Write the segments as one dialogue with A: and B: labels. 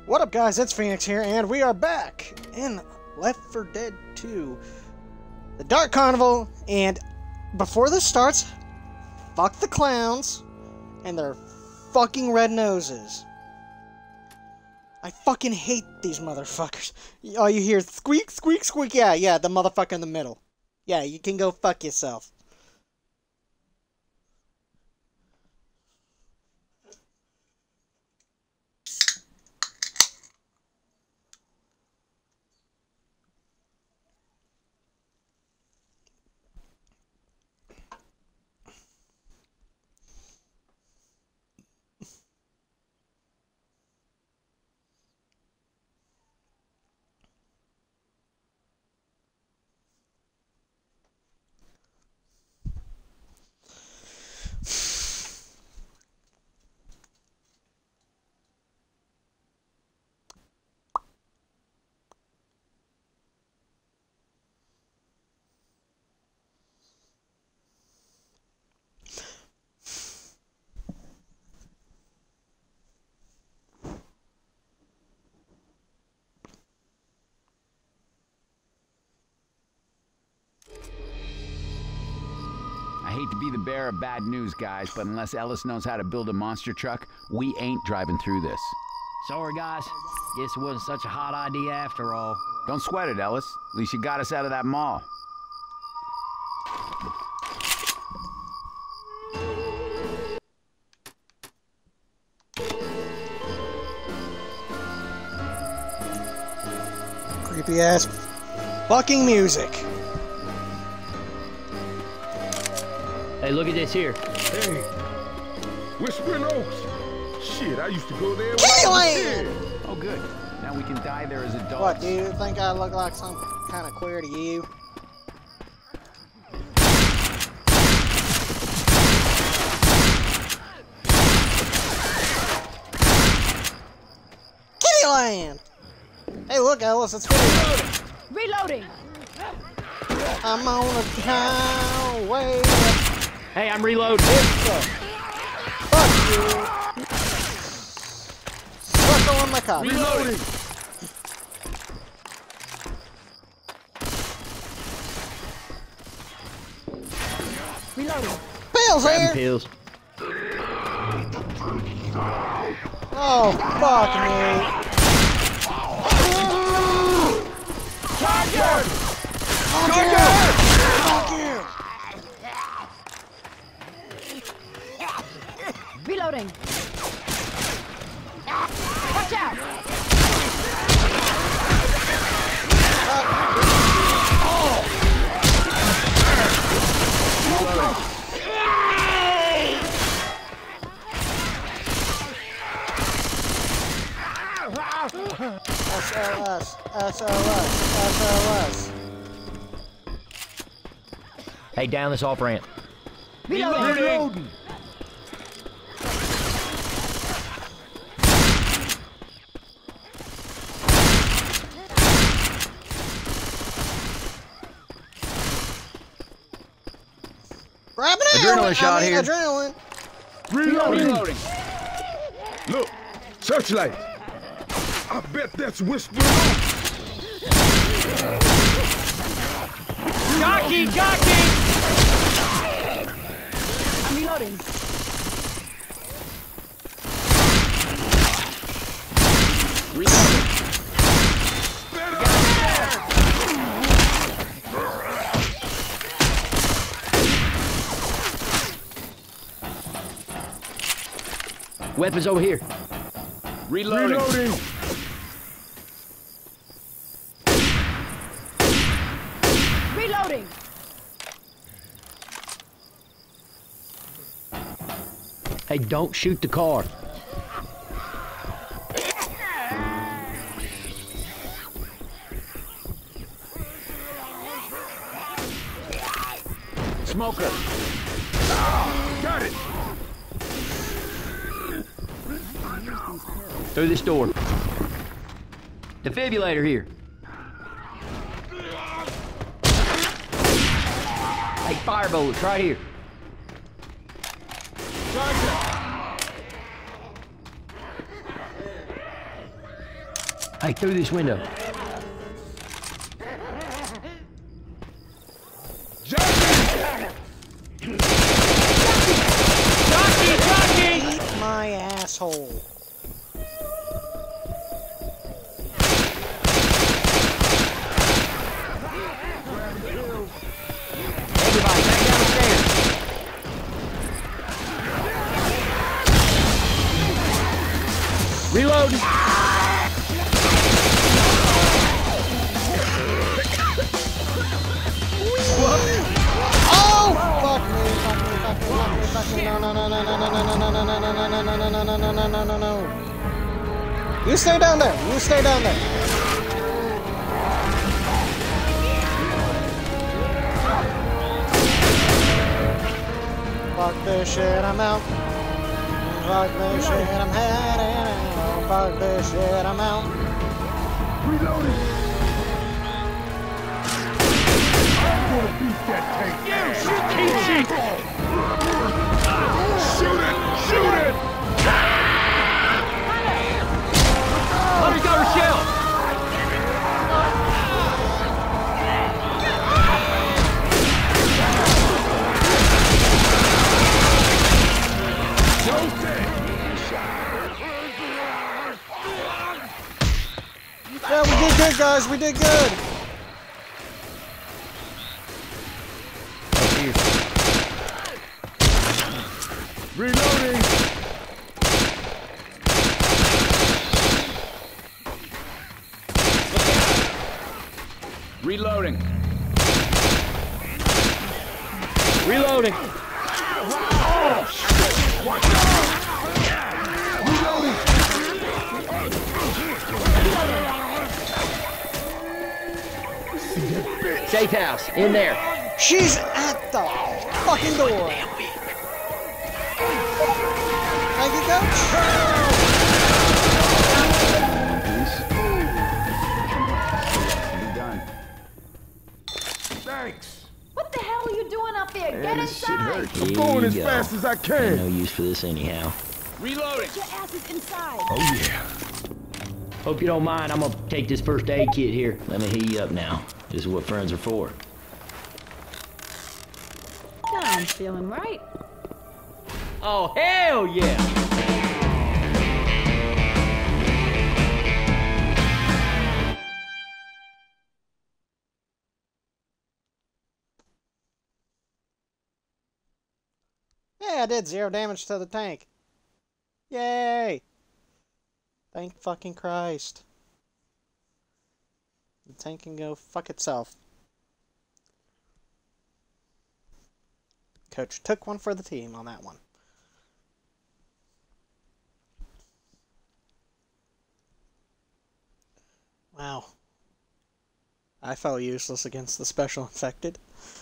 A: What up, guys? It's Phoenix here, and we are back in Left 4 Dead 2, the Dark Carnival. And before this starts, fuck the clowns and their fucking red noses. I fucking hate these motherfuckers. All you hear is squeak, squeak, squeak. Yeah, the motherfucker in the middle. Yeah, you can go fuck yourself.
B: I hate to be the bearer of bad news, guys, but unless Ellis knows how to build a monster truck, we ain't driving through this.
C: Sorry, guys. Guess it wasn't such a hot idea after all.
B: Don't sweat it, Ellis. At least you got us out of that mall.
A: Creepy ass fucking music.
C: Hey, look at this here.
D: Hey, Whispering Oaks. Shit, I used to go there when I was a kid.
B: Oh, good. Now we can die there as adults.
A: What, do you think I look like some kind of queer to you? Kittyland! Hey, look, Ellis, it's Kittyland.
E: Reloading!
A: I'm on a highway.
C: Hey, I'm reloading.
A: Fuck you. Suck on my cock.
D: Reloading.
E: Reloading!
A: Pills
C: Grabbing
A: here!
C: pills.
A: Oh, fuck me.
D: Charger!
A: Fuck you!
E: Reloading! Watch out!
A: SOS, SOS, SOS.
C: Hey, down this off ramp.
D: Reloading.
A: Grab an
C: Adrenaline shot here.
A: Adrenaline.
D: Reloading. Look, searchlight. I bet that's Whispering Oaks.
C: Jockey!
E: I'm reloading.
C: Weapons over here.
D: Reloading.
E: Reloading!
C: Hey, don't shoot the car.
B: Smoker!
D: Got it.
C: Through this door. Defibrillator here. Hey, fire bullets right here. Hey, through this window.
A: Eat my asshole.
C: Everybody, back down the stairs. Reload.
A: Oh! Fuck me, fuck me, fuck me, fuck me, fuck me. No, no, no, no, no, no, no, no, no, no, no, no, no, no, no, no, no, no, no, no. You stay down there. You stay down there. Fuck this shit, I'm out. Fuck this shit, I'm heading out. Fuck this shit, I'm out.
D: Reloading. I'm gonna beat that tank. Shoot it! Shoot it!
C: Let me go, Rochelle.
A: Yeah, we did good, guys. We did good.
D: Reloading.
B: Reloading.
C: Reloading. Safe house, in there.
A: She's at the fucking door. Thank you, Coach.
B: Be done.
D: Thanks.
E: What the hell are you doing up there? Get
B: this shit
E: inside.
B: hurts.
D: I'm going as fast as I
C: No
D: can.
C: use for this anyhow.
B: Reloading.
E: Get your asses inside.
D: Oh yeah.
C: Hope you don't mind. I'm gonna take this first aid kit here. Let me heat you up now. This is what friends are for.
E: Now I'm feeling right.
C: Oh, hell yeah!
A: Yeah, I did 0 damage to the tank. Yay! Thank fucking Christ. The tank can go fuck itself. Coach took one for the team on that one. Wow. I felt useless against the special infected.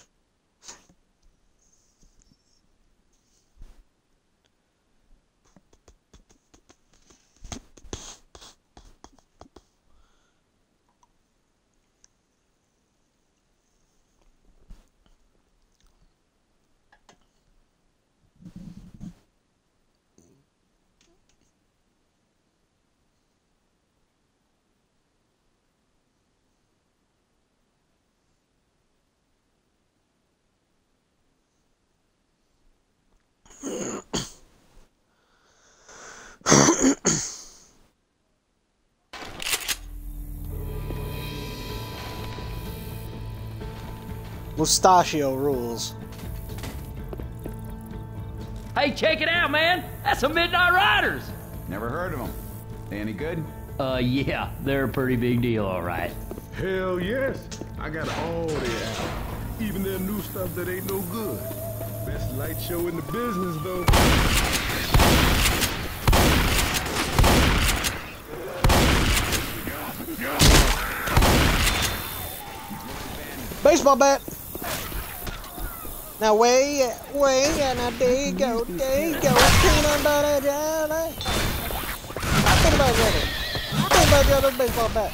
A: Mustachio rules.
C: Hey, check it out, man! That's some Midnight Riders!
B: Never heard of them. They any good?
C: Yeah, they're a pretty big deal, all right.
D: Hell yes. I got all their albums. Even their new stuff that ain't no good. Best light show in the business, though.
A: Baseball bat. Now way, and now there you go, peanut butter jelly. Peanut butter jelly. Peanut butter jelly baseball bat.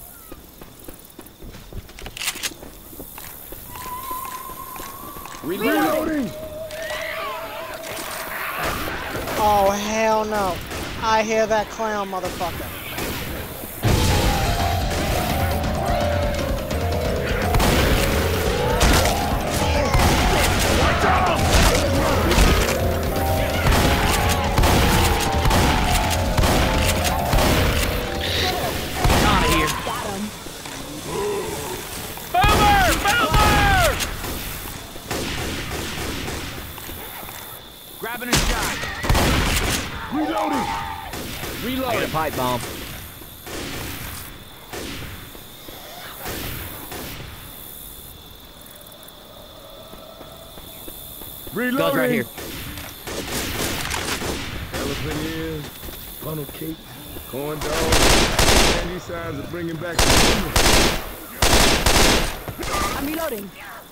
B: Reloading.
A: Oh hell no! I hear that clown, motherfucker.
B: Having a shot.
D: Reloading!
C: I got a pipe bomb.
D: Reloading!
C: Guns right here.
D: Elephant ears, funnel cake, corn dogs, candy signs are bringing back the memories.
E: I'm reloading.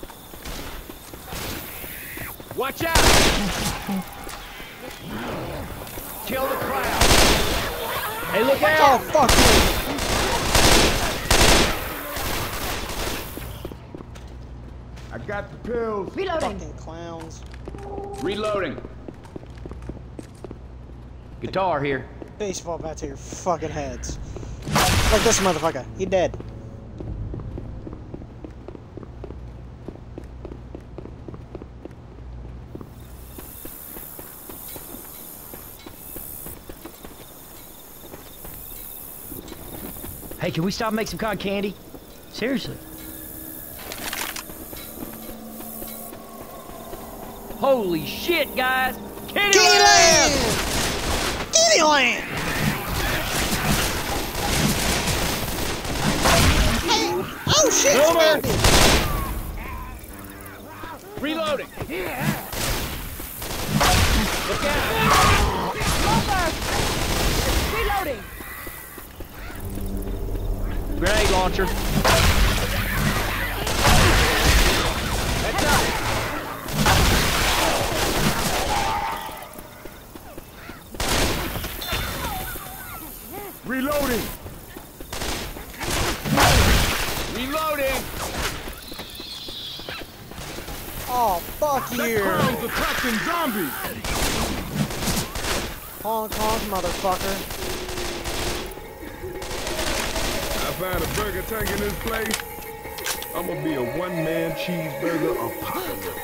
B: Watch out! Kill the crowd.
C: Hey, look
A: Oh,
C: out!
A: fuck you!
D: I got the pills.
E: Reloading.
A: Fucking clowns.
B: Reloading.
C: Guitar here.
A: Baseball bat to your fucking heads. Like this motherfucker. He dead.
C: Hey, can we stop and make some cotton candy? Seriously. Holy shit, guys!
A: Kittyland! Kittyland! Hey! Oh shit!
C: Wilbur!
B: Reloading. Look out.
E: Reloading.
C: Grenade launcher.
B: Heads up.
D: Reloading!
B: Reloading.
A: Oh, fuck you!
D: Crowds attacking zombies!
A: Honk honk, motherfucker.
D: I found a burger tank in this place. I'm gonna be a one-man cheeseburger apocalypse.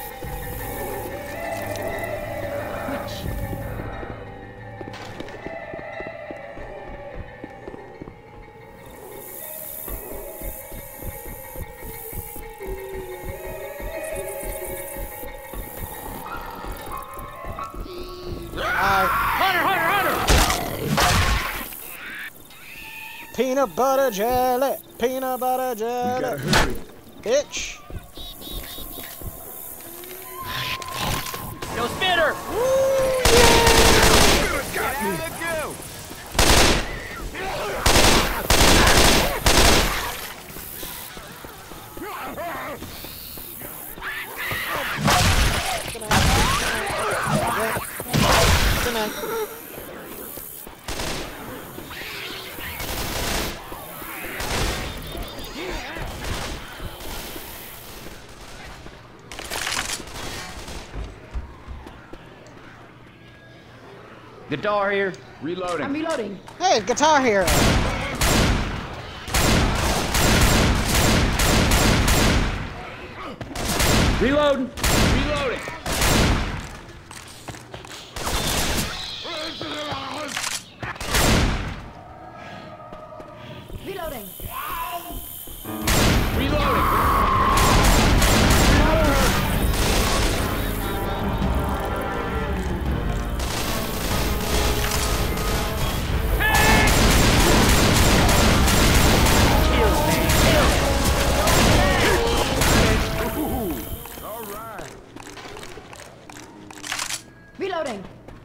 A: Peanut butter jelly, peanut butter
D: You
A: jelly,
D: gotta hurry.
A: bitch.
C: Go spitter!
B: Get out of the goo.
A: Good night.
C: Guitar here.
B: Reloading.
E: I'm reloading.
A: Hey, Guitar Hero.
C: Reloading.
B: Reloading.
E: Reloading.
B: Reloading.
D: All right.
E: Reloading.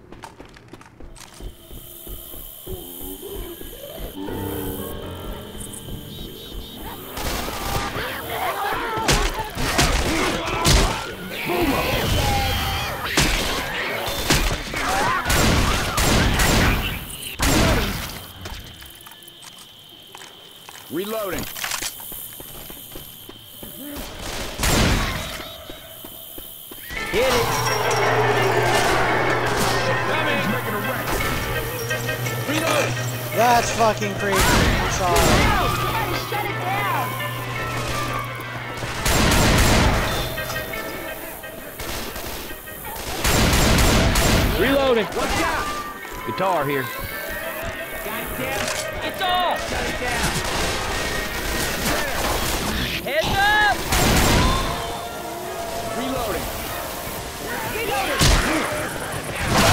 B: Reloading.
C: Hit it.
D: He's making a wreck.
B: Reloading.
A: That's fucking creepy. I'm sorry.
E: Somebody shut it down.
C: Reloading.
B: Watch out.
C: Guitar here.
B: It's all. Shut it down.
C: Heads up!
B: Reloading.
E: Reloading.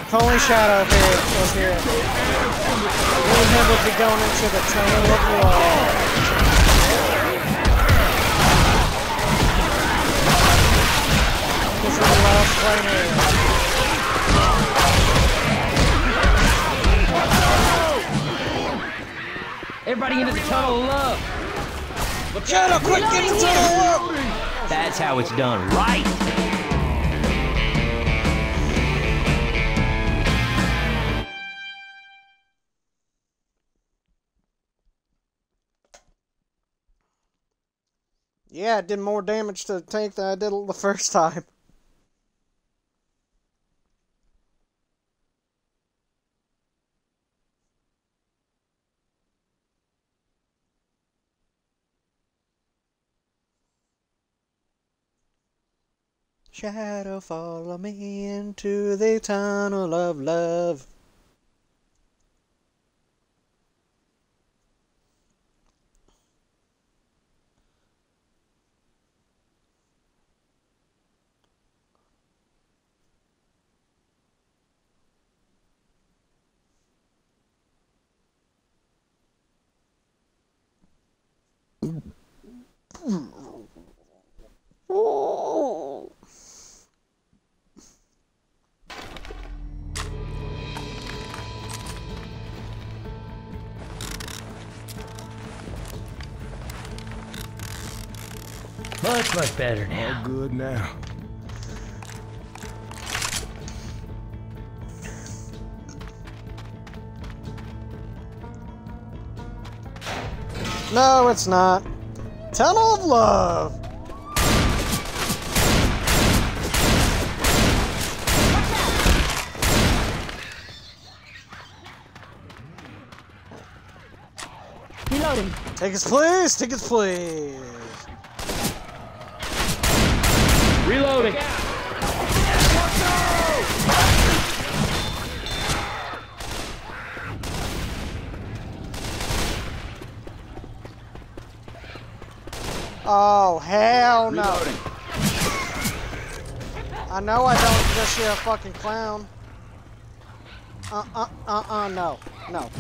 A: If only Shadow was here. We would be going into the tunnel of love. This is the last plane.
C: Everybody into the tunnel of love.
A: Shadow, quick, get into the tunnel of love!
C: That's how it's done, right?
A: Yeah, it did more damage to the tank than I did the first time. Shadow, follow me into the tunnel of love. Oh.
C: Much better now.
D: All good now.
A: No, it's not. Tunnel of Love.
E: Reloading.
A: Tickets, please. Tickets, please.
C: Reloading.
A: Oh, hell no.
B: Reloading.
A: I know I don't because you're a fucking clown. No. No.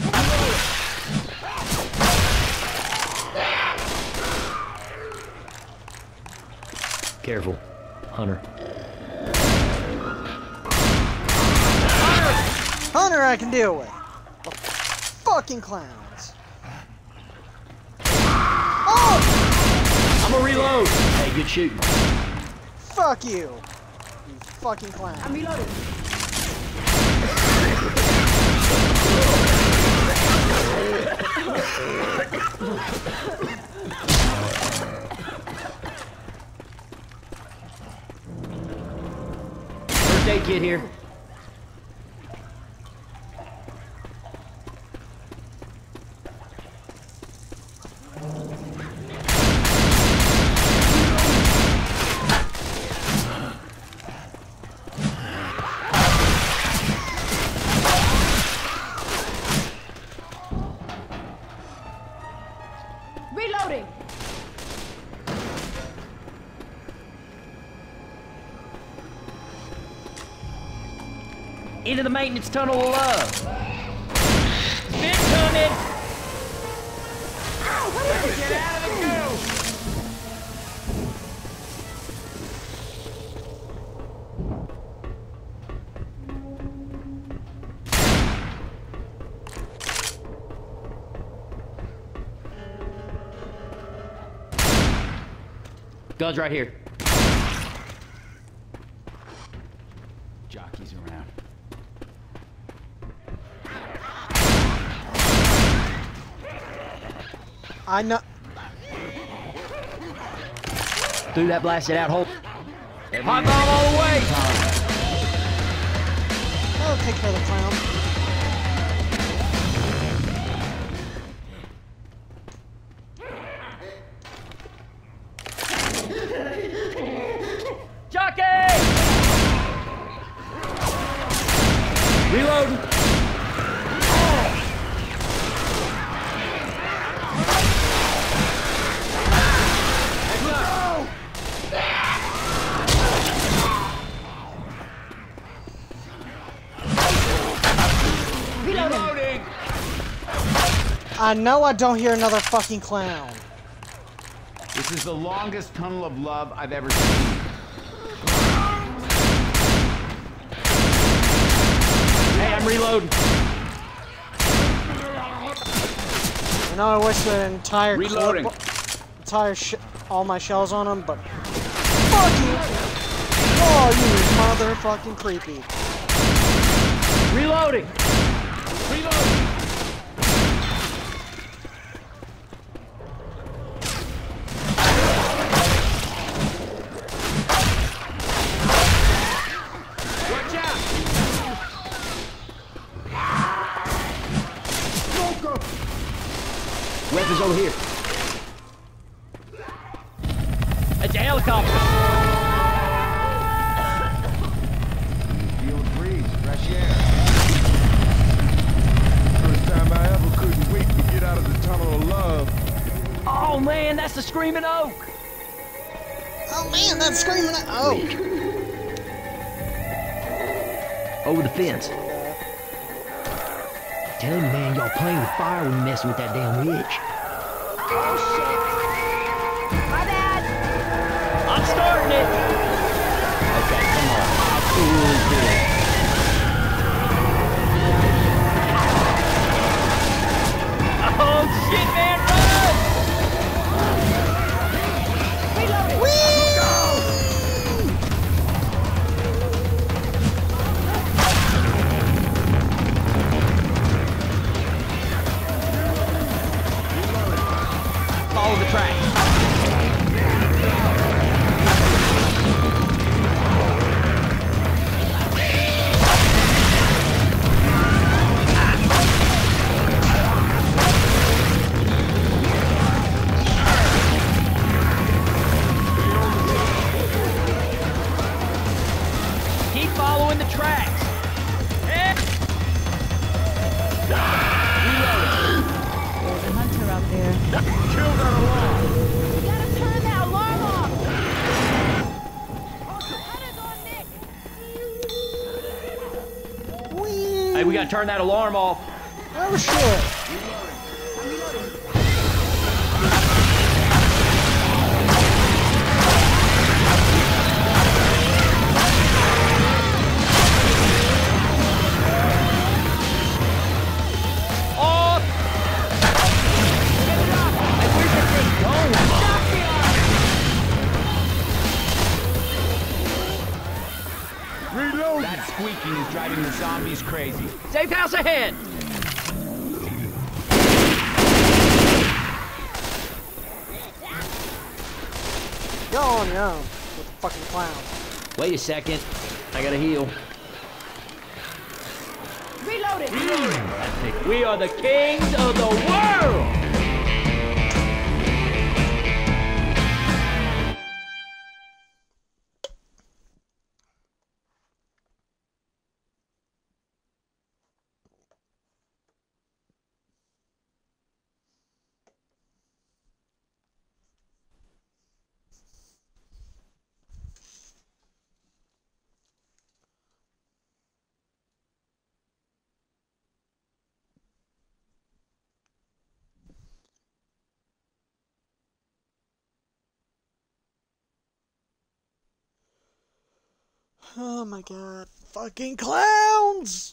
C: Careful, Hunter.
A: Hunter I can deal with. The fucking clowns. Oh!
C: I'm gonna reload. Hey, good shooting.
A: Fuck you. You fucking clown.
E: I'm reloading.
C: First aid kit here.
E: Reloading.
C: Into the maintenance tunnel of love. Big coming. Get out of the goo. Guns right here.
B: Jockey's around.
A: I know.
C: Through that blasted out hole. Hot bomb all the way.
A: I'll take care of the clown.
C: Jockey! Reloading.
A: I know I don't hear another fucking clown.
B: This is the longest tunnel of love I've ever seen.
C: Hey, I'm reloading.
A: I know I wish the entire
B: Reloading.
A: all my shells on him, but fuck you! Oh, you motherfucking creepy.
C: Reloading.
B: Reload! Watch out!
C: Weapons over here. It's a helicopter.
D: Feel the breeze, fresh air. First time I ever couldn't wait to get out of the tunnel of love.
C: Oh man, that's the Screaming Oak.
A: Oh man, that's screaming at— oh.
C: Over the fence. Tell him, man, y'all playing with fire when messing with that damn witch.
E: Oh shit. My bad.
C: I'm starting it. Okay, come on. How cool is this? Oh shit, man, run!
E: Reloading.
C: Follow the track. Keep following the tracks.
E: There's a hunter out there.
D: Kill that alarm!
E: You gotta turn that alarm off. Hunter's on Nick.
C: Hey, we gotta turn that alarm off.
A: Oh shit.
C: Off! Hey, where's that thing going?
D: Reload!
B: That squeaking is driving the zombies crazy.
C: Safe house ahead!
A: Go on your own with the fucking clowns.
C: Wait a second. I gotta heal.
E: Reloading.
C: We are the kings of the world!
A: Oh my god. Fucking clowns!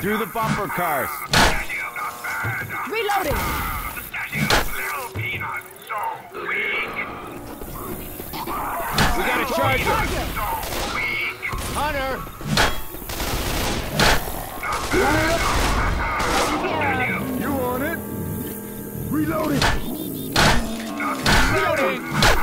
B: Through the bumper cars.
E: Reloading.
B: We got a charger. Hunter.
D: You on it? Reloading.
B: Reloading.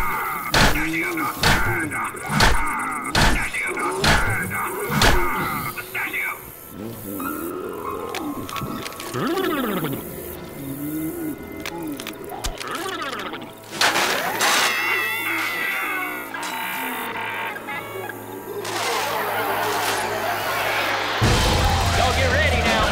C: Y'all get ready now.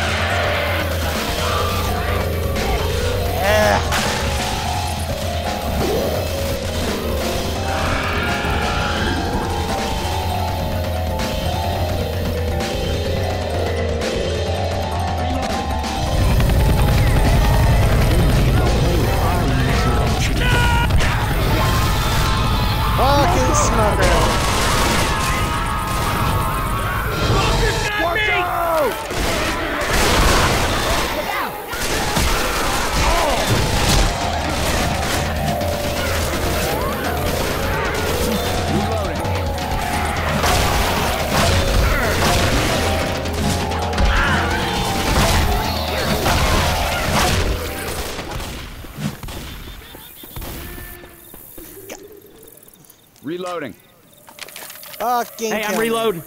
A: Fucking smoker.
D: Watch out!
B: Reloading.
A: Fucking
C: Hey, I'm
A: kill me.
C: reloading.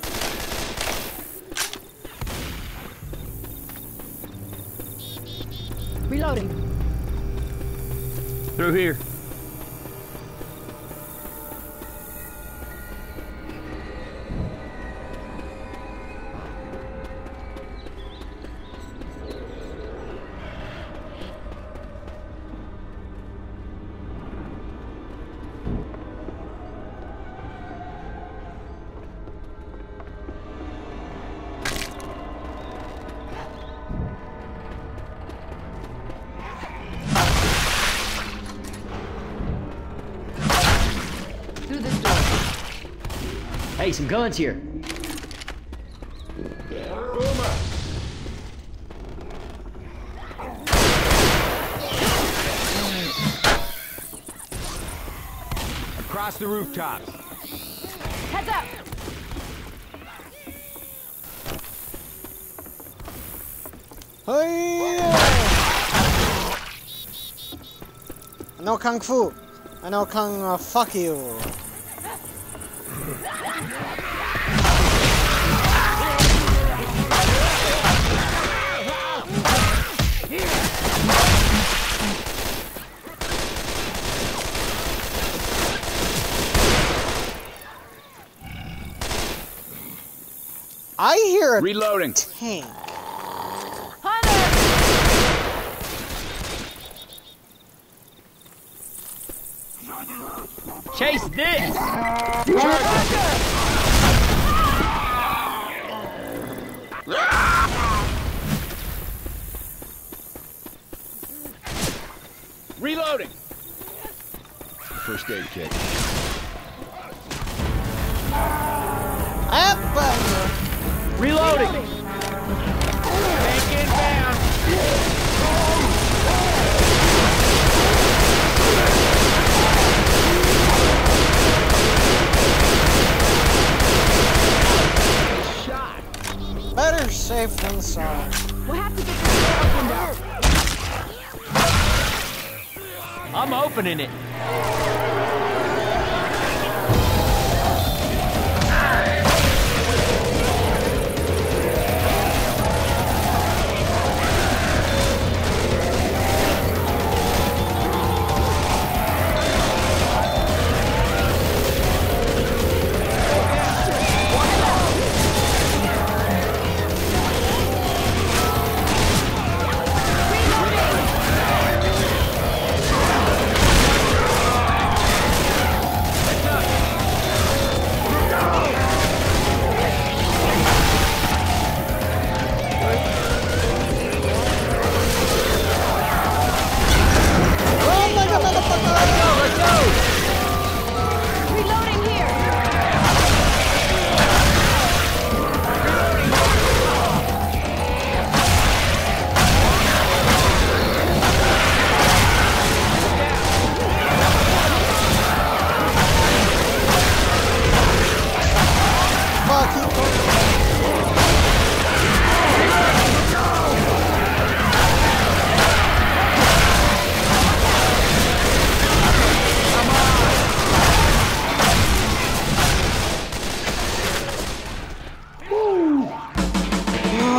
E: Reloading.
C: Through here.
E: Through this door.
C: Hey, some guns here.
B: Across the rooftops.
E: Heads up.
A: Hey! I know Kung Fu. I know Kung fuck you. I hear a
B: Reloading.
A: tank.
E: Hunter.
C: Chase this!
B: Reloading. First aid kit.
A: Up!
C: Reloading!
B: Tank inbound.
A: Better safe than sorry.
E: We'll have to get this door opened up.
C: I'm opening it.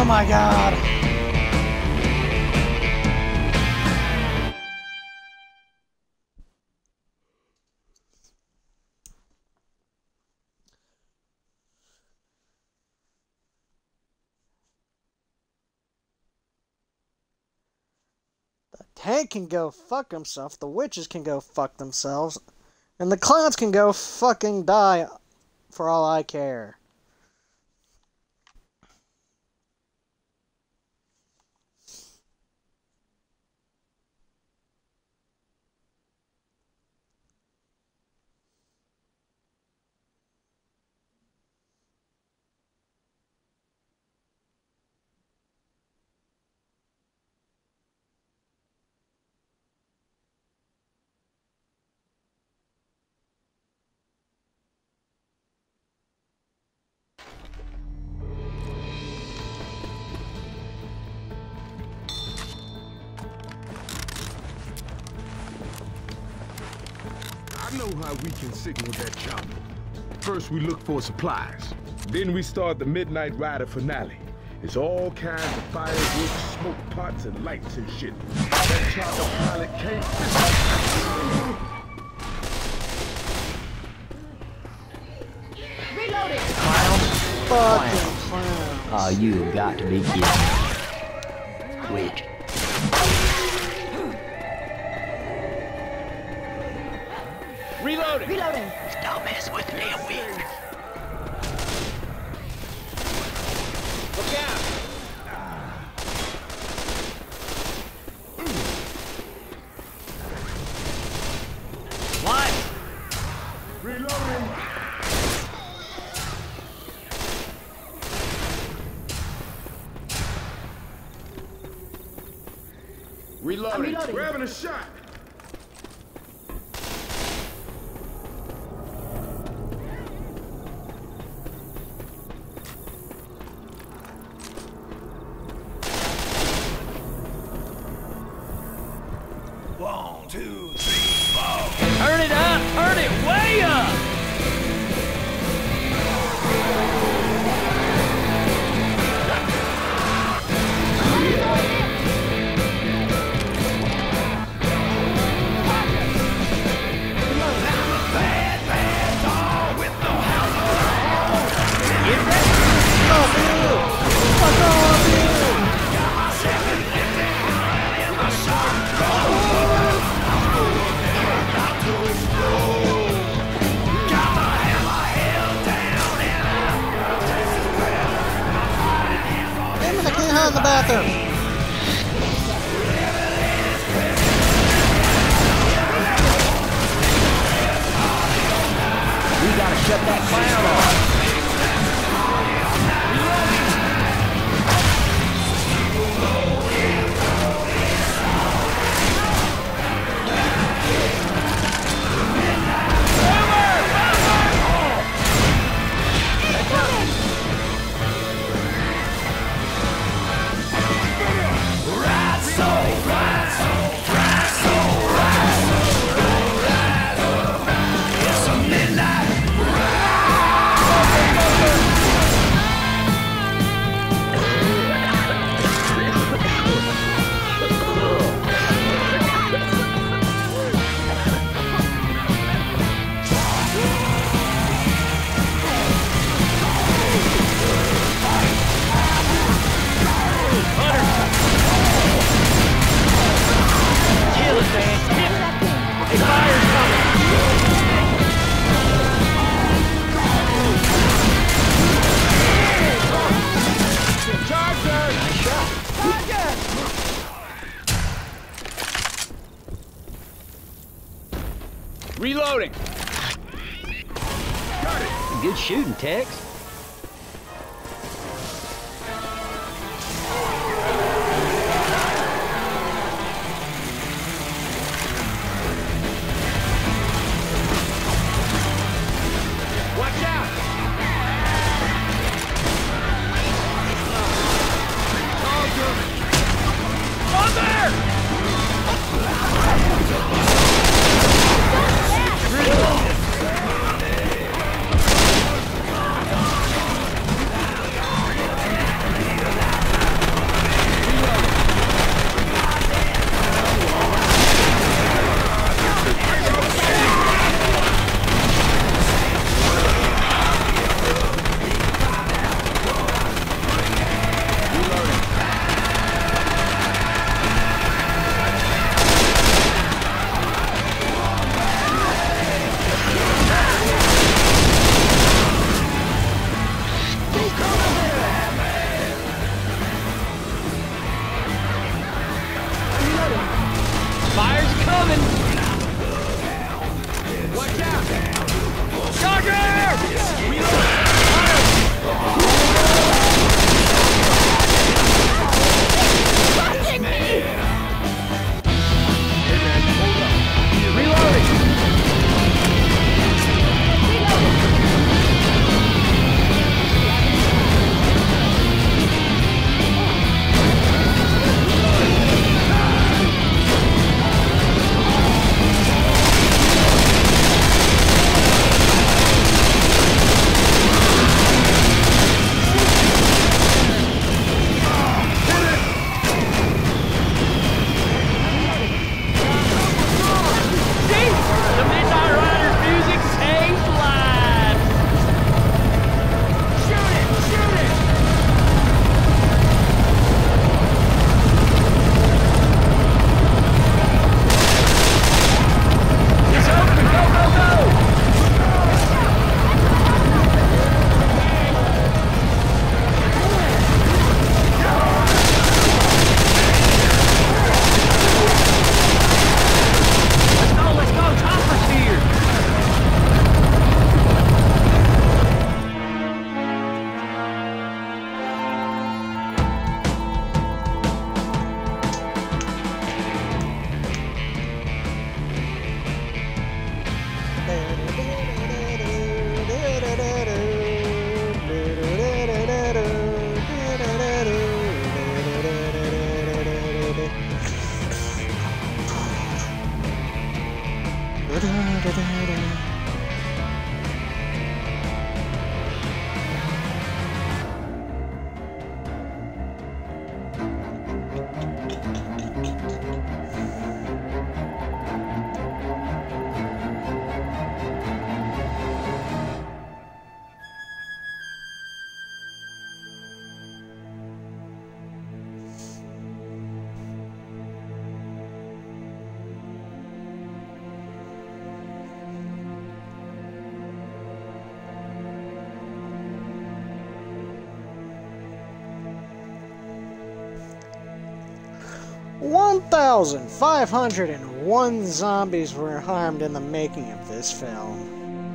A: Oh my god. The tank can go fuck himself, the witches can go fuck themselves, and the clowns can go fucking die for all I care.
D: I know how we can signal that chopper. First, we look for supplies. Then we start the Midnight Rider finale. It's all kinds of fireworks, smoke pots, and lights and shit. That chopper pilot can't...
E: Reloading.
A: Fucking clowns.
C: Oh, you have got to be kidding. Witch.
B: Reloading!
E: Reloading.
C: Don't mess with the damn witch.
B: Look out! What?
D: Reloading!
B: Reloading.
E: Reloading.
D: Grabbing a shot!
C: Turn it up! Turn it way up!
A: Damn it, I can't hide in the bathroom.
C: We gotta shut that clown off. Kill it, man. Hey, fire's coming.
D: Charger!
C: Nice shot.
B: Reloading.
D: Got it!
C: Good shooting, Tex.
B: Watch out! On there!
A: 1,501 zombies were harmed in the making of this film.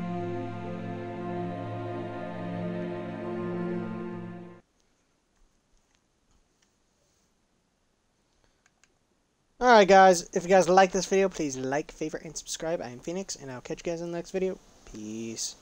A: Alright guys, if you guys like this video, please like, favorite, and subscribe. I am Phoenix, and I'll catch you guys in the next video. Peace.